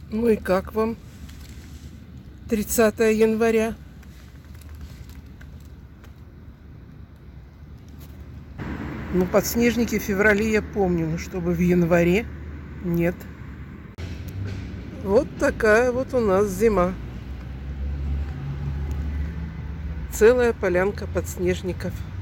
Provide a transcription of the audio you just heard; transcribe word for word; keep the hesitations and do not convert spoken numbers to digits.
Ну и как вам тридцатое января? Ну, подснежники в феврале я помню, но чтобы в январе нет. Вот такая вот у нас зима. Целая полянка подснежников.